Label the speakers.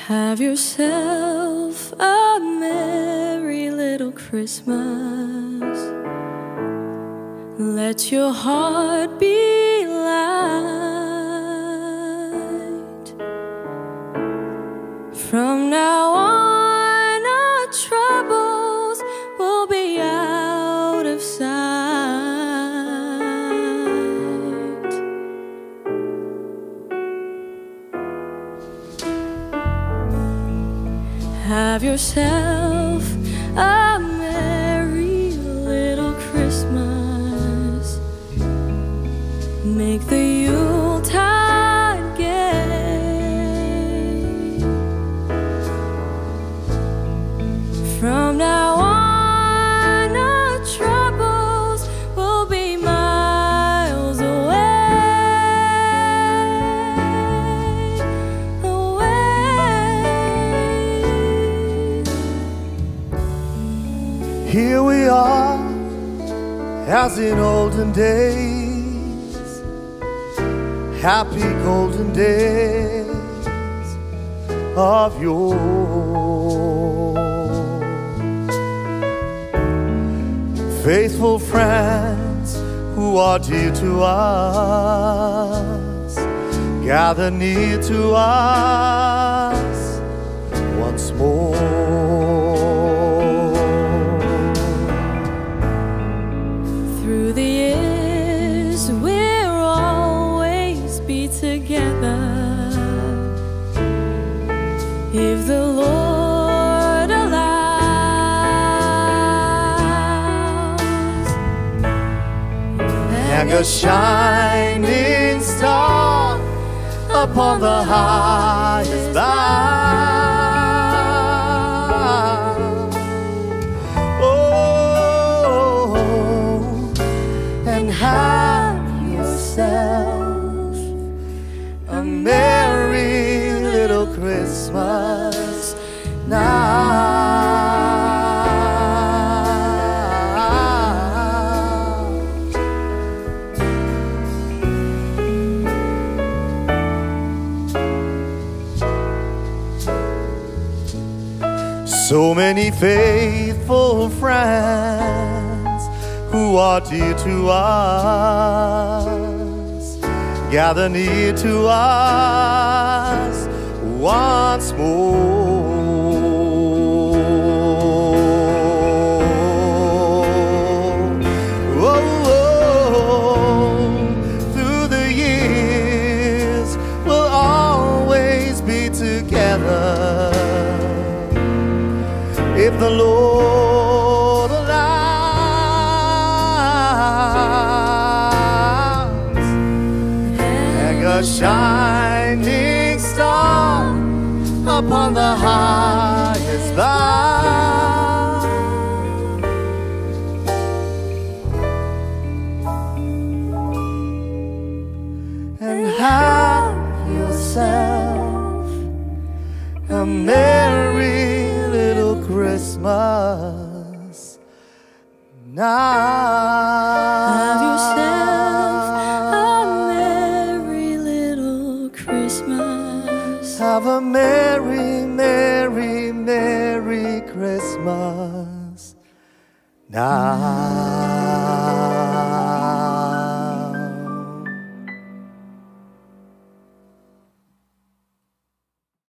Speaker 1: Have yourself a merry little Christmas. Let your heart be light. From now on, our troubles will be out of sight. Have yourself a merry little Christmas. Make the Yuletide gay. From now on, our troubles will be miles away.
Speaker 2: Here we are, as in olden days, happy golden days of yore. Faithful friends who are dear to us, gather near to us once more.
Speaker 1: Through the years, we'll always be together, if the Lord allows.
Speaker 2: Hang a shining star upon the highest bough. Have yourself a merry little Christmas now. So many faithful friends who are dear to us, gather near to us once more. Through the years, we'll always be together, if the Lord allows. A shining star upon the highest bough. And have yourself a merry little Christmas now.
Speaker 1: Have yourself a merry little Christmas.
Speaker 2: Have a merry, merry, merry Christmas now.